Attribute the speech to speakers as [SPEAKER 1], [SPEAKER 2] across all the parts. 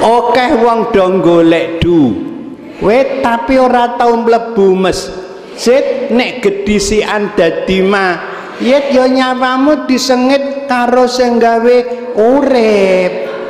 [SPEAKER 1] Okeh wong do golek duit tapi ora tau mlebu masjid, nek gedhisikan dadi mayit ya nyawamu disengit karo sing gawe urip.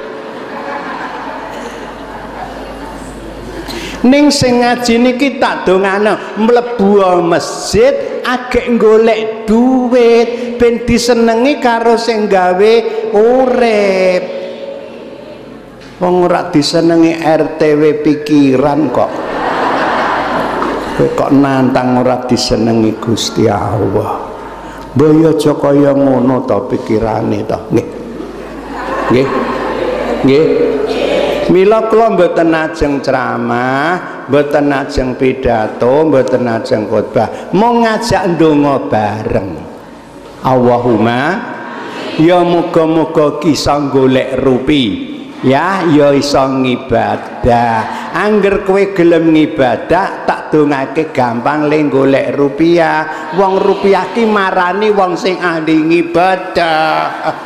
[SPEAKER 1] Ning sing ngaji niki tak dongano mlebu masjid agek golek duit ben disenengi karo sing gawe urip. Wong ora disenengi RTW pikiran kok. Kowe kok nantang ora disenengi Gusti Allah. Mbaya aja kaya ngono to pikirane to. Nggih. Nggih. Nggih. Mila kula mboten ajeng ceramah, mboten ajeng pidato, mboten ajeng khotbah, mung ngajak ndonga bareng. Allahumma ya muga-muga kisah golek rupi. Ya iso ngibadah. Angger kowe gelem ngibadah tak dongake gampang le golek rupiah. Wong rupiah ki marani wong sing ahli ngibadah.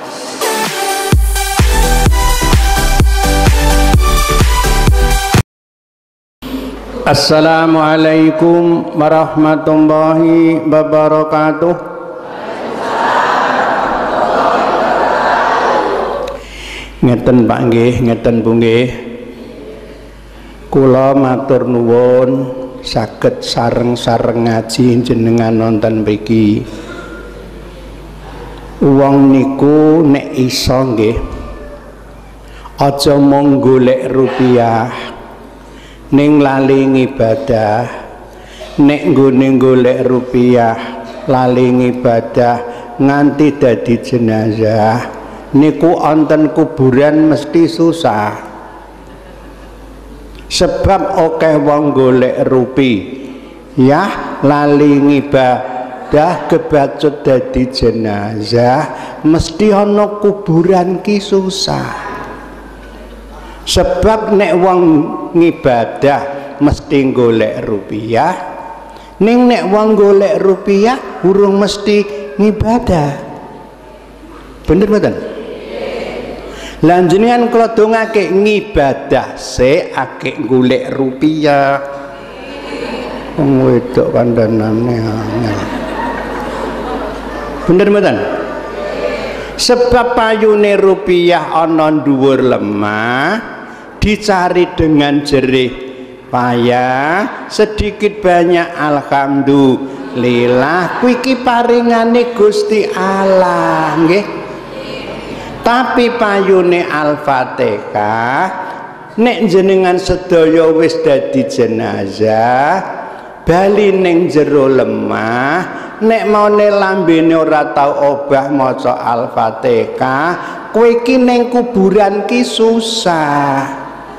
[SPEAKER 1] Assalamualaikum warahmatullahi wabarakatuh. Ngeten Pak nggih, ngeten Bu nggih. Kula matur nuwun saged sareng-sareng ngaji jenengan nonton mriki. Wong niku nek iso nggih aja mung golek rupiah ning lali ngibadah. Nek nggone golek rupiah lali ngibadah nganti dadi jenazah niku onten kuburan mesti susah. Sebab akeh wong golek rupi ya lali ngibadah kebacut dadi jenazah mesti ana kuburan ki susah. Sebab nek wong ngibadah mesti golek rupiah, ning nek wong golek rupiah urung mesti ngibadah. Bener mboten? Lah jenengan kula dongake ngibadah se akeh golek rupiah. Wong wedok kandhanane angel. Bener mboten? Sebab payune rupiah ana dhuwur lemah dicari dengan jerih payah sedikit banyak alhamdulillah kuwi iki paringane Gusti Allah nggih. Tapi payune Al-Fatihah nek jenengan sedaya wis dadi jenazah bali ning jero lemah nek maune lambene ora tau obah maca Al-Fatihah kowe iki ning kuburan ki susah.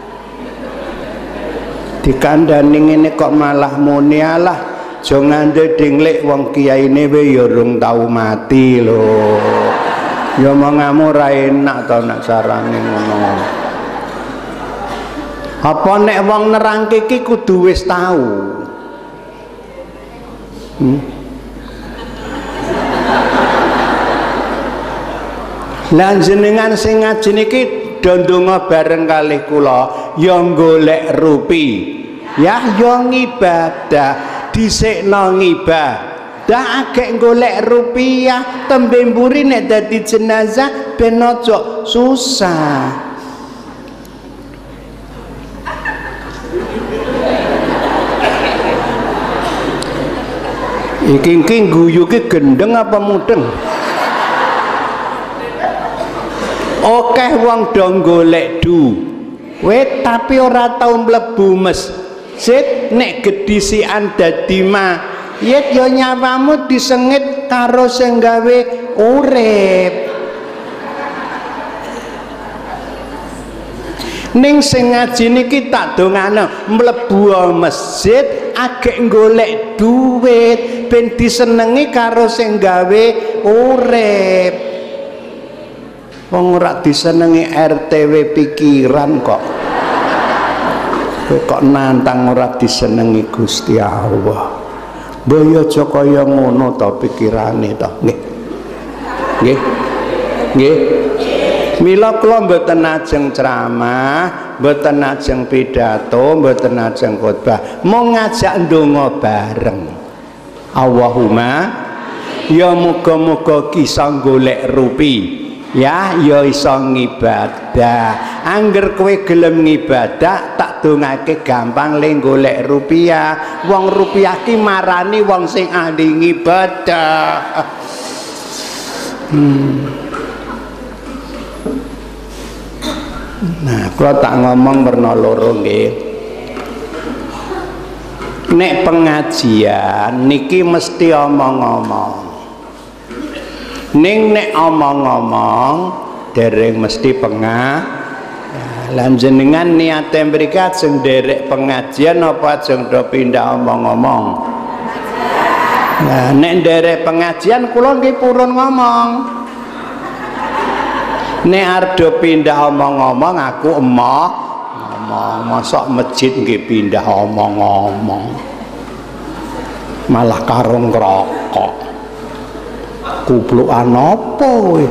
[SPEAKER 1] Dikandani ngene kok malah muni alah aja ngandhe dinglik wong kiyaine we ya urung tau mati lho. Ya omonganmu ora enak to nek carane ngono. Apa nek wong nerangke iki kudu wis tau. Lah jenengan sing ngaji niki ndonga bareng kalih kula ya golek rupi ya ngibadah dhisikno ngibadah agek golek rupiah tembe mburi nek dadi jenazah ben aja susah. Iki guyu ki gendeng apa mudeng? Okeh wong do golek duit tapi ora tau mlebu masjid, nek gedhisikan dadi mayit ya nyawamu disengit karo sing gawe urip. Ning sing ngaji niki tak dongano mlebu masjid agek golek duit ben disenengi karo sing gawe urip. Wong ora disenengi RTW pikiran kok. Kowe kok nantang ora disenengi Gusti Allah. Mbaya aja kaya ngono to pikirane to. Nggih. Nggih. Nggih. Mila kula mboten ajeng ceramah, mboten ajeng pidato, mboten ajeng khotbah, mung ngajak ndonga bareng. Allahumma ya muga-muga bisa golek rupi, ya iso ngibadah. Angger kowe gelem ngibadah tak dongake gampang le golek rupiah. Wong rupiah ki marani wong sing ahli ngibadah. Nah, kalau tak ngomong werna loro nggih. Nek pengajian niki mesti omong-omong. Ning nek omong-omong dereng mesti lan jenengan niate mriki ajeng derek pengajian apa ajeng do pindah omong-omong. Nah, nek derek pengajian kula nggih purun ngomong. Nek arep pindah omong-omong aku ngomong, mosok masjid nggih pindah omong-omong. Malah karung rokok. Kuplukan apa kowe?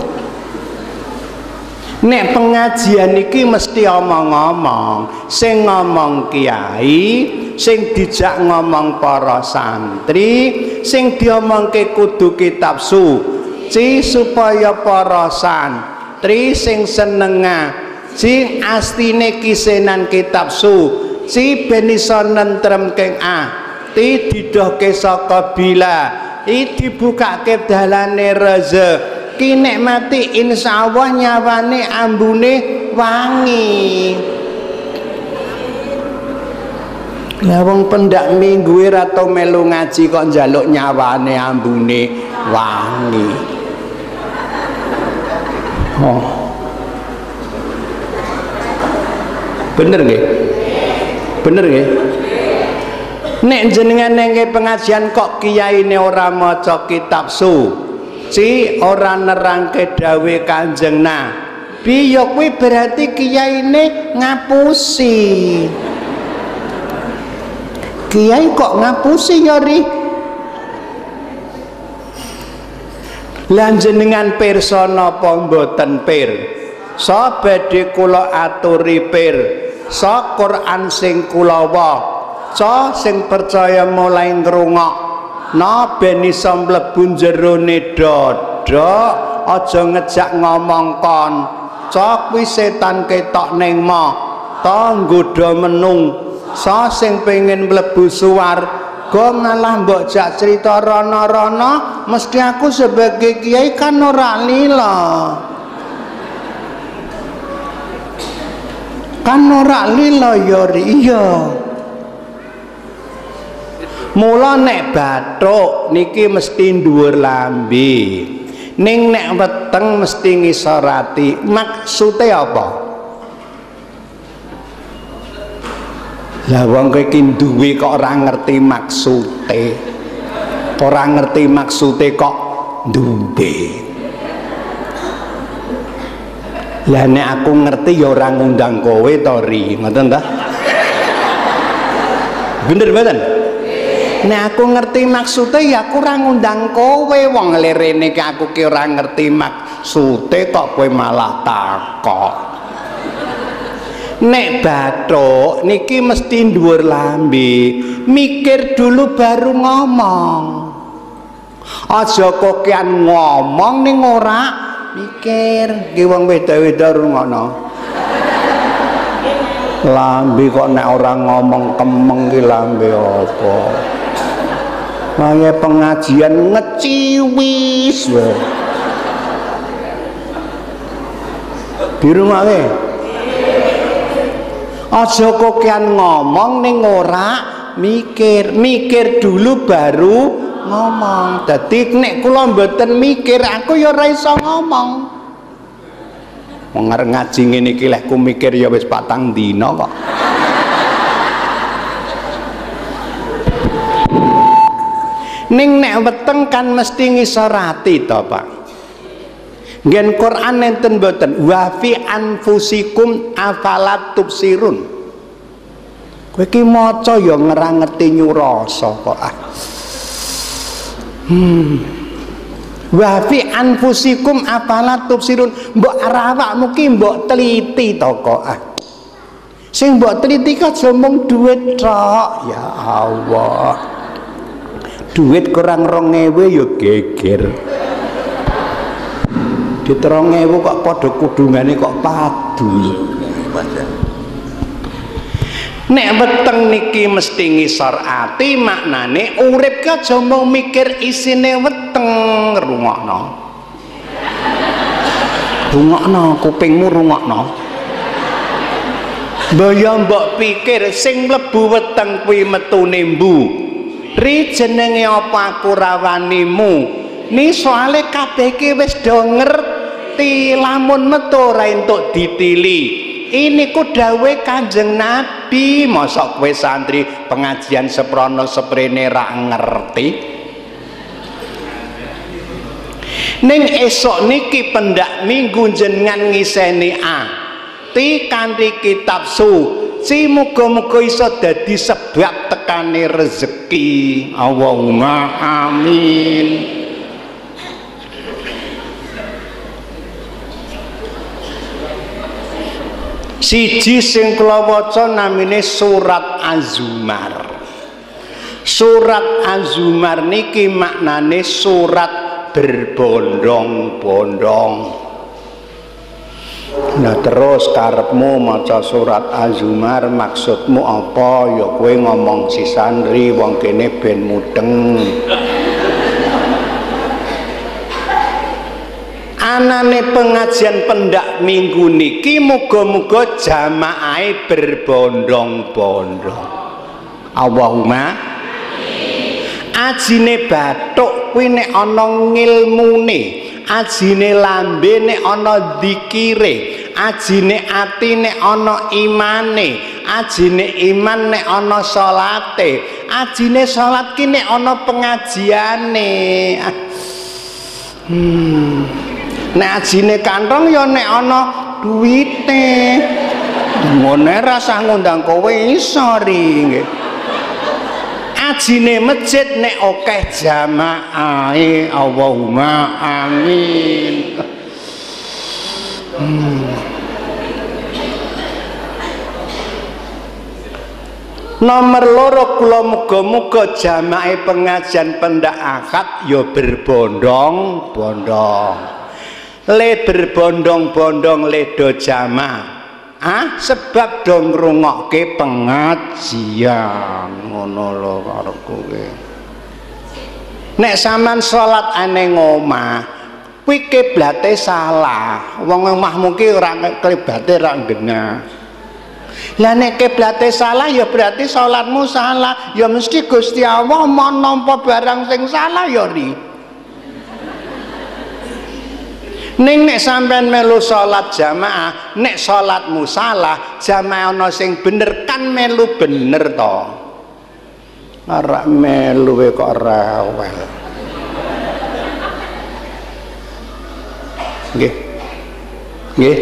[SPEAKER 1] Nek pengajian iki mesti omong-omong, sing ngomong kiai, sing dijak ngomong para santri, sing diomongke kudu kitab suci supaya para santri sing senengah sing astine kisenan kitab suci ben iso nentrem keng ati didohke saka bila dibukake dalane rezeki nek mati insyaallah nyawane ambune wangi. Lah wong pendak minggu ora tau melu ngaji kok njaluk nyawane ambune wangi. Oh. Bener nggih? Bener nggih? Nek jenengan nengke pengajian kok kiyaine ora maca kitab suci, ora nerangke dawuh Kanjeng Nabi, ya kuwi berarti kiyaine ngapusi. Kiai kok ngapusi ya ri? Lan jenengan pirsa napa mboten pir? Sa badhe kula aturi pir. Sa Quran sing kula waca sing percaya mulai ngrungok na ben iso mlebu jerone dada, aja ngejak ngomong kon. Cok kuwi setan ketok ning mata nggodha menung. Sa sing pengen mlebu swarga malah mbok jak cerita rono-rono, mesti aku sebagai kiai kan ora lila. Kan ora lila ya iya. Mula nek bathuk niki mesti dhuwur lambe. Ning nek weteng mesti ngisorati. Maksude apa? Lah wong kowe iki duwe kok ora ngerti maksude. Ora ngerti maksude kok duwe. Lah nek aku ngerti ya ora ngundang kowe to ri, ngoten ta? Bener mboten? Nek aku ngerti maksude ya aku ora ngundang kowe, wong lirene ki aku ki ora ngerti maksude kok kowe malah takok. Nek bathuk niki mesti dhuwur lambe, mikir dulu baru ngomong. Aja kokean ngomong ning ora mikir. Ki wong weda-weda rungono. Lambe kok nek ora ngomong kemeng ki lambe apa? Mangke pengajian ngeciwis lho. Dirungake. Aja kokean ngomong ning ora mikir. Mikir dulu baru ngomong. Dadi nek kula mboten mikir aku ya ora iso ngomong. Wong arep ngaji ngene iki lek ku mikir ya wis 4 dina kok. Ning nek weteng kan mesti ngisorati to, Pak. Ngen Quran enten mboten wa fi anfusikum afalat tubsirun. Kowe iki maca ya ngerti nyurasa kok. Wa fi anfusikum afala tubsirun. Mbok awakmu ki mbok teliti to kok. Sing mbok teliti kok aja mung duit tok. Ya Allah. Duit kurang 2.000 ya geger. Di 3.000 kok padha kudungane kok padu. Nek weteng niki mesti ngisor ati, maknane urip ki aja mung mikir isine weteng. Rungokno. Rungokno, kupingmu rungokno. Mbaya mbok pikir sing mlebu weteng kuwi metune mbu. Ri jenenge apa aku rawanimu. Ni soale kabeh ki wis do ngerti, lamun metu ora entuk ditili. Ini ku dawuhe Kanjeng Nabi. Mosok kowe santri pengajian seprono seprene ra ngerti. Ning esok niki pendak minggu jenengan ngiseni ati kanthi kitab suci, muga-muga iso dadi sebab tekane rezeki. Allahumma amin. Siji sing kula waca namine surat Az-Zumar. Surat Az-Zumar niki maknane surat berbondong-bondong. Nah terus karepmu maca surat Az-Zumar maksudmu apa? Ya kowe ngomong si santri wong kene ben mudeng. Anane pengajian pendak minggu niki muga-muga jamaahe berbondong-bondong. Allahumma amin. Ajine bathuk kuwi nek ana ngilmune, ajine lambe nek ana dzikire, ajine ati nek ana imane, ajine iman nek ana salate, ajine salat ki nek ana pengajiane. Nek ajine kantong ya nek ana duwite. Ngene rasah ngundang kowe iso ri nggih. Ajine masjid nek akeh jamaahe. Allahumma amin. Nomor loro kula muga-muga jamaahe pengajian pendak akad ya berbondong-bondong. Le berbondong-bondong le do jamaah. Sebab do ngrungokke pengajian. Ngono lho karo kowe. Nek sampean salat ane ngomah, kuwi kiblate salah. Wong omahmu ki ora kiblate ra genah. Lah nek kiblate salah ya berarti salatmu salah. Ya mesti Gusti Allah mau nampa barang sing salah ya ri. Ning nek sampean melu salat jamaah, nek salatmu salah, jamaah ana sing bener kan melu bener to. Ora melu kok rewel. Nggih. Nggih.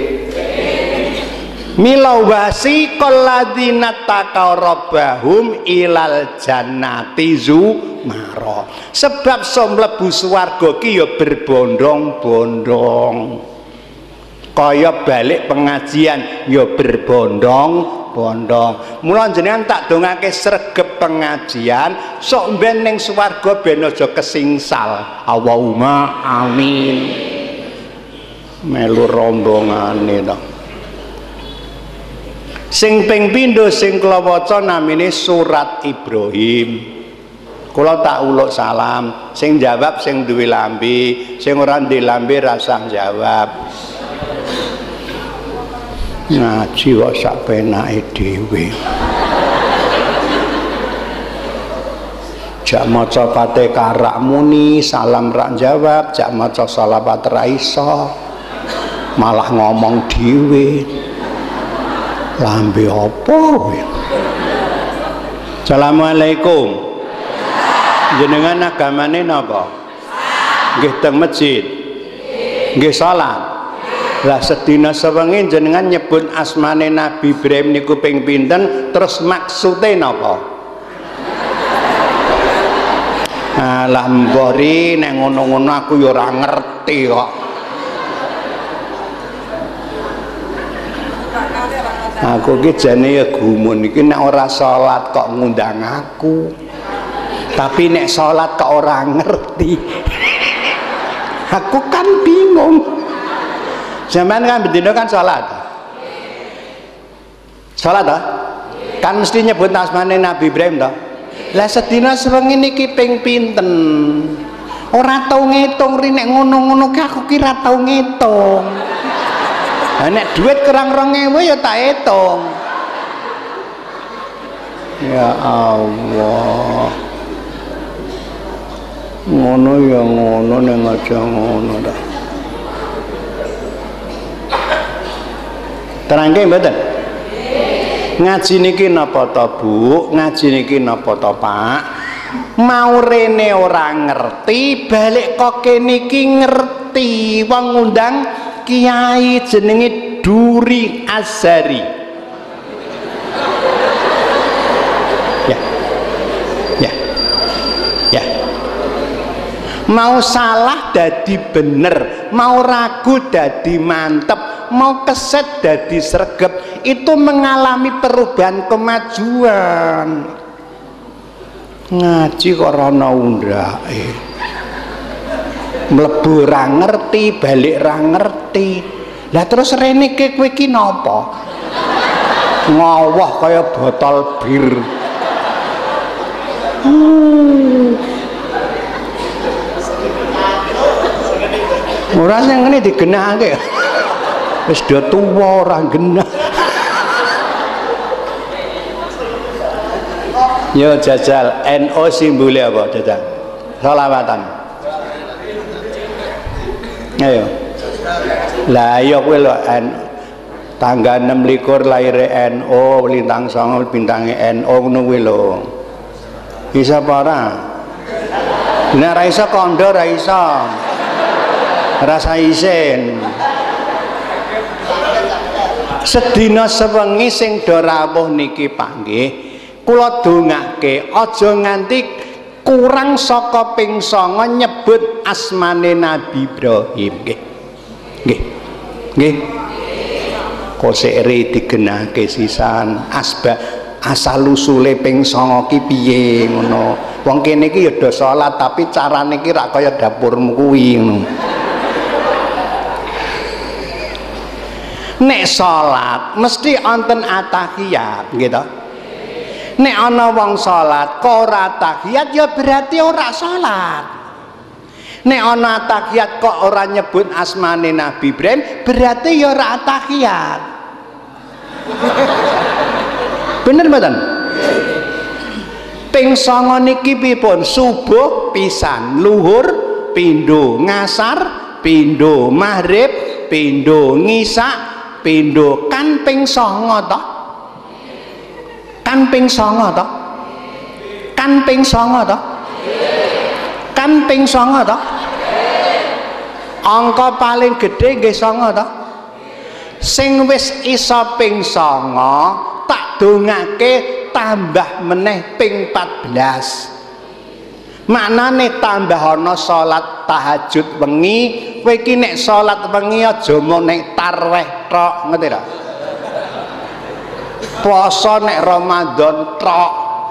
[SPEAKER 1] Mila wasiqal ladzina taqaw rabbahum ilal jannati zumara. Sebab som mlebu swarga ki ya berbondong-bondong. Kaya balik pengajian ya berbondong-bondong. Mula jenengan tak dongake sregep pengajian sok ben ning swarga ben aja kesingsal. Allahumma amin. Melu rombongane to. Sing ping pindho sing kula waca namine surat Ibrahim. Kula tak uluk salam, sing jawab sing duwe lambe, sing ora duwe lambe rasah jawab. Ngaji kok sak penake dhewe. Jak maca Fatihah rak muni, salam rak jawab, jak maca shalawat ra iso. Malah ngomong dhewe. Lambe apa kowe? Assalamualaikum. Jenengan agamane napa? Nggih teng masjid. Nggih salat. Lah sedina sewengi jenengan nyebut asmane Nabi Ibrahim niku ping pinten, terus maksude napa? Alah mbori nek ngono-ngono aku ya ora ngerti kok. Aku ki jane ya gumun iki nek ora salat kok ngundang aku. Tapi nek salat kok ora ngerti. Aku kan bingung. Zaman kan bendina kan salat. Salat toh? Kan mesti nyebut asmane Nabi Ibrahim toh. Lah sedina sewengi niki ping pinten? Ora tau ngitung ri nek ngono-ngono ki aku ki ora tau ngitung. Lah nek duit kurang 2000 ya tak hitung. Ya Allah. Ngono ya ngono nek aja ngono dah. Terangke mboten? Ngaji niki napa to Bu? Ngaji niki napa to Pak? Mau rene ora ngerti, balik kok kene iki ngerti. Wong ngundang kiai jenenge Duri Azhari. Ya. Ya. Ya. Mau salah dadi bener, mau ragu dadi mantep, mau keset dadi sregep, itu mengalami perubahan kemajuan. Ngaji kok ana undake. Mlebu ra ngerti, balik ra ngerti. Lah terus rene kowe iki napa? Ngawah kaya botol bir. Ora sing ngene digenahake. Wis do tuwa ora genah. Yo jajal NO simbole apa jajal? Selawatan. Ayo. Lah ya kowe lho tanggal 26 lahir NO, lintang 9 bintange NO ngono kuwi lho. Bisa apa ora? Nek ra iso kondo ra iso. Rasa isin. Sedina sewengi sing do rawuh niki Pak nggih, kula dongake aja nganti kurang saka ping 9 nyebut asmane Nabi Ibrahim nggih. Nggih. Nggih. Kosere digenahke sisan asal usule ping 9 ki piye ngono. Wong kene iki ya do salat tapi carane ki rak kaya dapurmu kuwi ngono. Nek salat mesti wonten atahiyat gitu. Nek ana wong salat kok ora atahiyat ya berarti ora salat. Nek ana atahiyat kok ora nyebut asmane Nabi Ibrahim berarti ya ora atahiyat. Bener mboten? Ping 9 niki pripun? Subuh pisan, luhur pindho, ngasar pindho, maghrib pindho, ngisa pindho, kan ping 9 toh? Kan ping 9 toh? Kan ping 9 toh? Kan ping 9 toh? Angka paling gede nggih 9 toh? Sing wis iso ping 9 tak dongake tambah meneh ping 14. Maknane tambah ana salat tahajud wengi, kowe iki nek salat wengi aja mung nek tarweh tok, ngerti ta? Puasa nek Ramadan tok.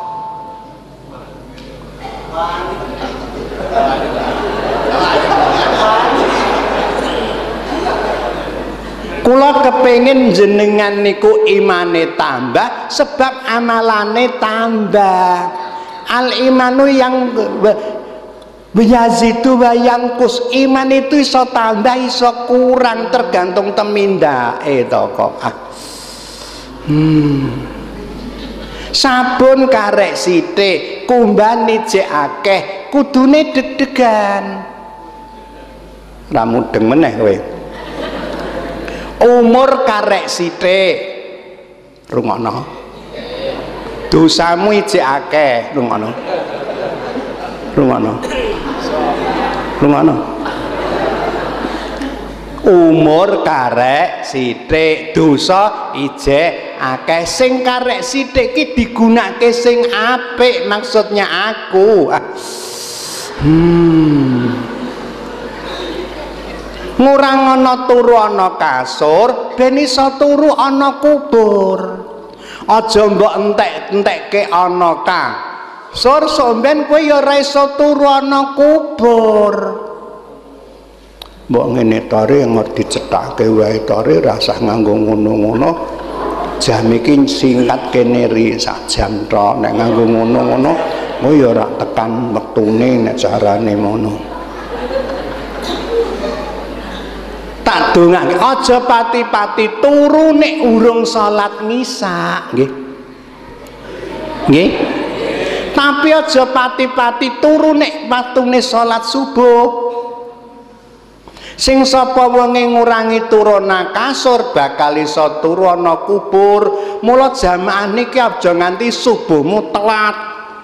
[SPEAKER 1] Kula kepengin jenengan niku imane tambah sebab amalane tambah. Al-imanu yang yazidu wa yangkus, iman itu iso tambah iso kurang tergantung temindake to kok. Sabun karek sithik, kumbane jek akeh, kudune deg-degan. Ra mudeng meneh kowe. Umur karek sithik. Rungokno. Dosamu ijek akeh, rungokno. Rungokno. Rungokno. Umur karek sithik, dosa ijek akeh. Sing karek sithik ki digunakake sing apik, maksudnya aku. Ngurang ana turu ana kasur ben iso turu ana kubur. Aja mbok entek-entekke ana kasur somben kowe ya ora iso turu ana kubur. Mbok ngene tore ngur dicethake wae tore rasah nganggo ngono-ngono. Jam iki singkat kene ri sak jam tok nek nganggo ngono-ngono kowe ya ora tekan wektune nek carane ngono. Tak dongake aja pati-pati turu nek urung salat ngisa, nggih. Nggih. Tapi aja pati-pati turu nek waktune salat subuh. Sing sapa wonge ngurangi turu nang kasur bakal iso turu ana kubur. Mula jamaah niki aja nganti subuhmu telat.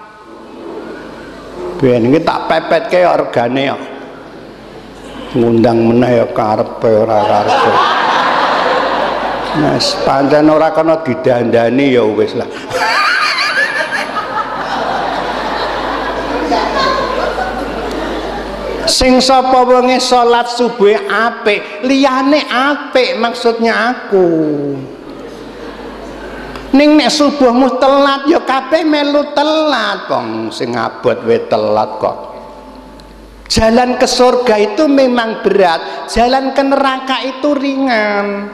[SPEAKER 1] Ben iki tak pepetke regane kok. Ngundang meneh ya karepe ora karepe. Mas pancen ora kena didandani ya wis lah. Sing sapa wonge salat subuh apik, liyane apik maksudnya aku. Ning nek subuhmu telat ya kabeh melu telat wong sing abot we telat kok. Jalan ke surga itu memang berat, jalan ke neraka itu ringan.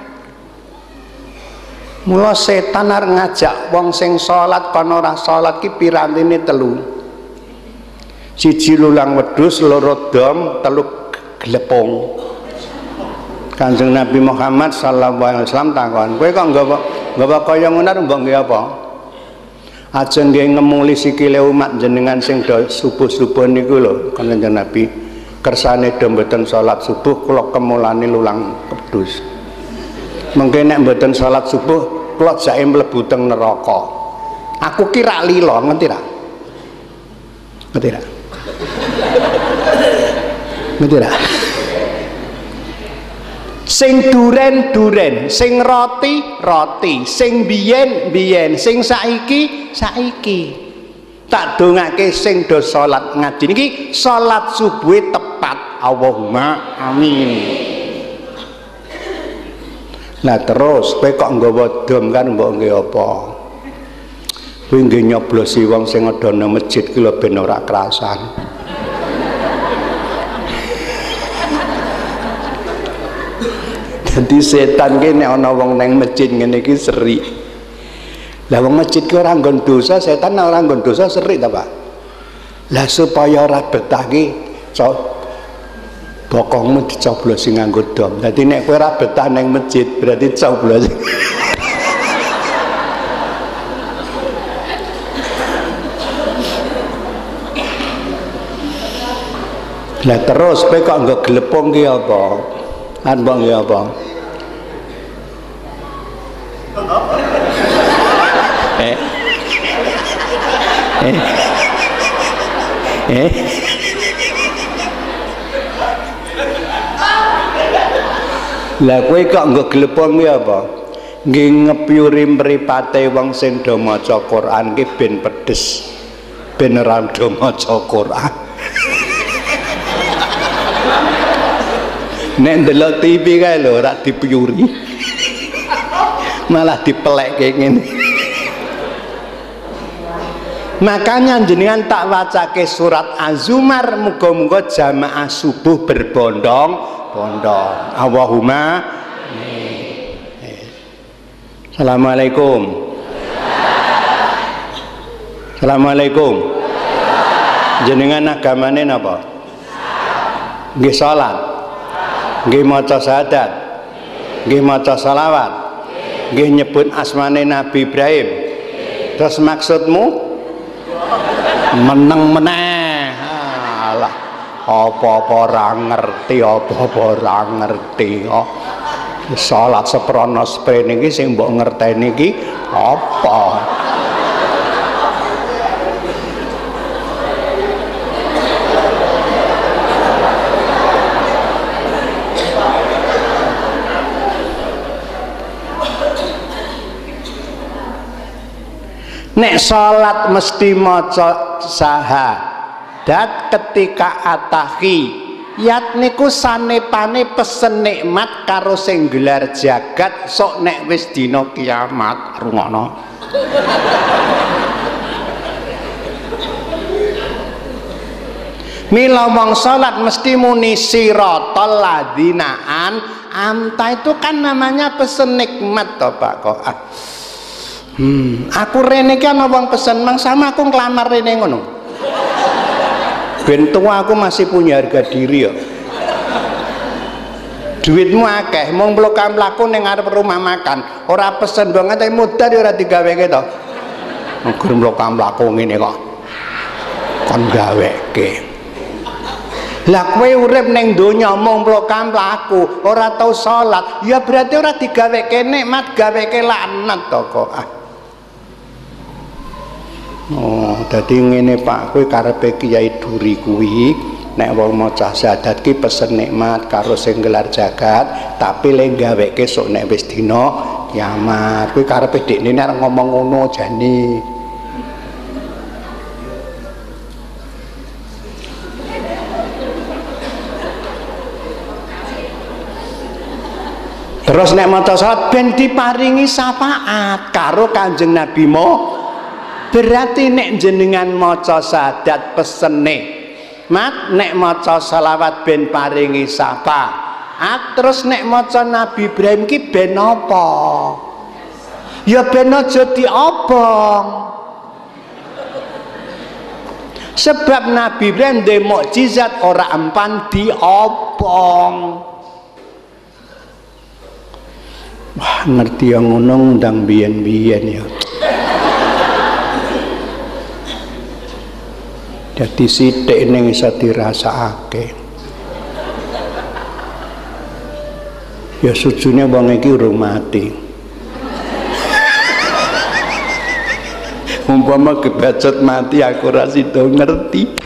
[SPEAKER 1] Mula setan arep ngajak wong sing salat kon ora salat ki pirantine telu. Siji lulang wedhus, loro dom, telu glepung. Kanjeng Nabi Muhammad sallallahu alaihi wasallam takon, kowe kok nggawa kaya ngono mbok nggih apa? Aja nggih ngemuli sikile umat jenengan sing do subuh-subuh niku lho, Kanjeng Nabi. Kersane do mboten salat subuh kula kemulane lulang wedhus. Mengke nek mboten salat subuh kula jake mlebu teng neraka. Aku kira lila, ngerti ra? Ngerti ra? Ngerti ra? Sing duren-duren, sing roti-roti, sing biyen-biyen, sing saiki-saiki. Tak dongake sing do salat ngaji niki salat subuh tepat. Allahumma amin. Lah terus kowe kok nggawa dom kan mbok nggih apa? Kowe nggih nyoblosi wong sing ada nang masjid ki lho ben ora kerasan. Dadi setan ki nek ana wong nang masjid ngene iki seri. Lah wong masjid ki ora nggon dosa, setan ora nggon dosa seri ta, Pak? Lah supaya ora betah ki bokongmu dicoblosi nganggo dom. Dadi nek kowe ora betah nang masjid berarti coblos. Lah terus kowe kok nggo glepung ki apa? Kan mbok nggih apa? Lah kowe kok nggo glepung ki apa? Nggih ngepyuri mripate wong sing do maca Quran ki ben pedes. Ben ora do maca Quran. Nek ndelok TV kae lho ora dipyuri. Malah dipelekke ngene. Makanya jenengan tak wacake surat Az-Zumar muga-muga jamaah subuh berbondong-bondong. Allahumma Assalamualaikum. Assalamualaikum. Jenengan agamane napa? Nggih salat. Nggih maca syahadat. Nggih maca selawat. Nggih nyebut asmane Nabi Ibrahim. Terus maksudmu meneng meneh. Alah, apa-apa ora ngerti, apa-apa ora ngerti. Oh, salat seprono sprene iki sing mbok ngerteni iki apa? Nek salat mesti maca syahadat. syahadat ketika atahiyat niku sanepane pesen nikmat karo sing gelar jagat sok nek wis dina kiamat. Rungokno. Mila wong salat mesti muni siratal ladzina amta, itu kan namanya pesen nikmat toh Pak kok. Aku rene iki ana wong pesen mang sama aku nglamar rene ngono. Ben tua aku masih punya harga diri ya. Duitmu akeh, mung mlaku ning arep rumah makan, ora pesen banget mudar ora digaweke to. Nggur mlaku ngene kok. Kon gaweke. Lah kowe urip ning donya mung mlaku ora tau salat, ya berarti ora digaweke nikmat, gaweke laknat to kok. Oh, dadi ngene Pak, kowe karepe Kiai Duri kuwi nek wong maca syahadat ki pesen nikmat karo sing gelar jagat, tapi le gaweke sok nek wis dina kiamat. Kowe karepe dekne nek ngomong ngono jane. Terus nek maca salat ben diparingi syafaat karo Kanjeng Nabi berarti nek jenengan maca syahadat pesen nikmat, nek maca selawat ben paringi syafaat, terus nek maca Nabi Ibrahim ki ben apa? Ya ben aja diobong. Sebab Nabi Ibrahim duwe mukjizat ora empan diobong. Wah, ngerti yang ngono ndang biyen-biyen ya. Jadi sithik ning iso dirasakake. Ya sujune wong iki urung mati. Umpama kebacot mati aku ora sida ngerti.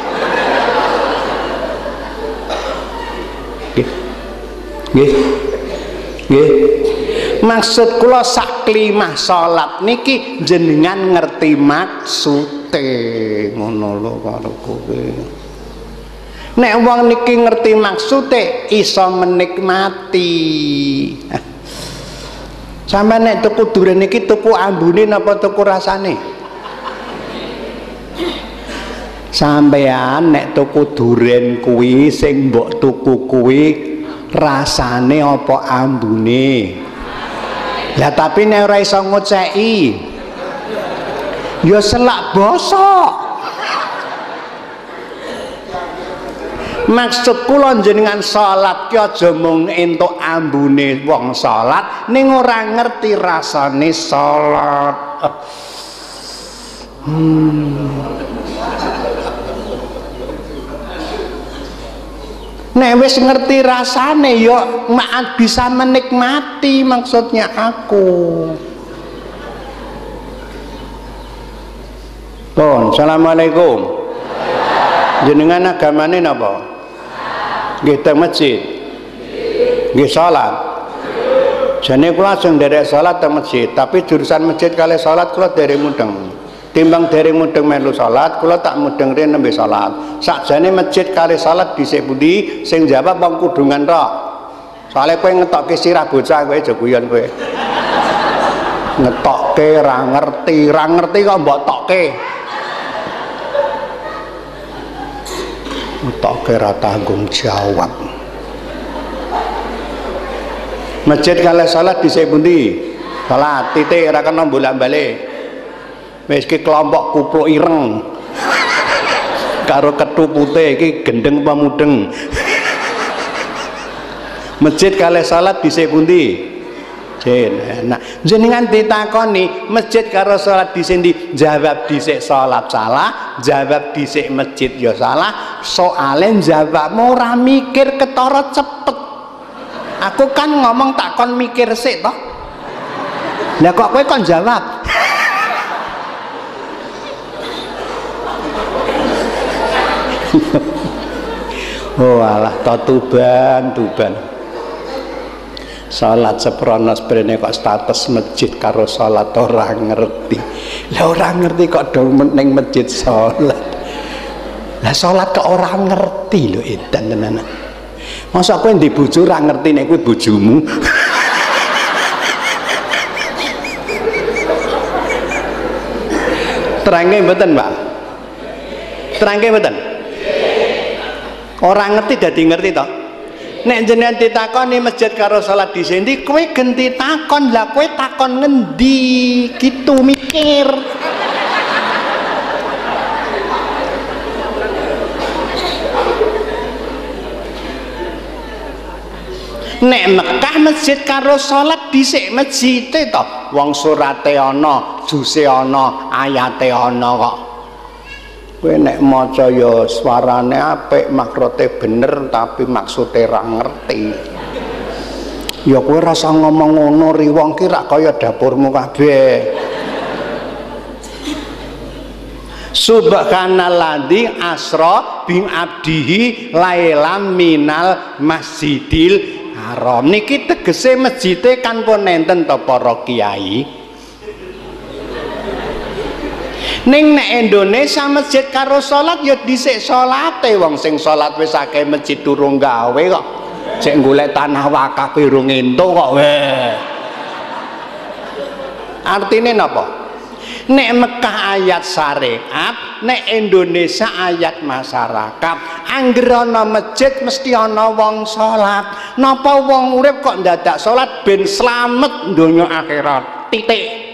[SPEAKER 1] Nggih. Nggih. Maksud kula sak klimah salat niki jenengan ngerti maksude ngono lho karo kowe. Nek wong niki ngerti maksude iso menikmati. Sampe nek tuku duren niki tuku ambune napa tuku rasane? Sampean nek tuku duren kuwi sing mbok tuku kuwi rasane apa ambune? Lah tapi nek ora iso ngoceki ya selak bosok. Maksud kula jenengan salat ki aja mung entuk ambune wong salat ning ora ngerti rasane salat. Nek wis ngerti rasane ya maat bisa menikmati, maksudnya aku. Pun, assalamualaikum. Jenengan agamane napa? Nggih teng masjid. Nggih salat. Jane kula ajeng nderek salat teng masjid, tapi jurusan masjid kali salat kula dereng mudeng. Timbang dereng mudeng melu salat, kula tak mudeng rene nembe salat. Sakjane masjid kali salat dhisik pundi sing jawab wong kudungan tok. Soale kowe ngetokke sirah bocah kowe aja guyon kowe. Ngetokke ra ngerti kok mbok tokke. Ngetokke ra tanggung jawab. Masjid kali salat dhisik pundi? Salat titik ora kena bolak-balik. Wis ki kelompok kupluk ireng karo kethu putih iki gendeng apa mudeng. Masjid kalih salat dhisik pundi? Nah, jenengan ditakoni masjid karo salat dhisik ndi? Jawab dhisik salat salah, jawab dhisik masjid ya salah. Soale jawabmu ora mikir ketara cepet. Aku kan ngomong tak kon mikir sik toh. Lah kok kowe kon jawab? Oh alah tuban salat seprono sprene kok status masjid karo salat ora ngerti. Lah ora ngerti kok dong ning masjid salat. Lah salat kok ora ngerti lho edan tenan. Masa kowe ndek bojo ora ngerti nek kowe bojomu. Terangke mboten, Pak? Terangke mboten? Orang ngerti dadi ngerti toh? Nek jenengan ditakoni masjid karo salat dhisik, kowe genti takon. Lah kowe takon ngendi? Gitu mikir. Nek Mekah masjid karo salat dhisik masjide to. Wong surate ana, juse ana, ayate ana kok. Kowe nek maca ya suarane apik, makrote bener tapi maksude ra ngerti. Ya kowe rasa ngomong ngono ri wong ki rak kaya dapurmu kabeh. Subhanalladzi asra bi abdihi lailam minal masjidil haram. Niki tegese masjide kan pun nenten to para kiai. Ning nek Indonesia masjid karo salat ya dhisik salate, wong sing salat wis akeh masjid durung gawe kok. Sik golek tanah wakaf urung entuk kok weh. Artine napa? Nek Mekah ayat syariat, nek Indonesia ayat masyarakat. Angger ana masjid mesti ana wong salat. Napa wong urip kok ndadak salat ben slamet donya akhirat. Titik.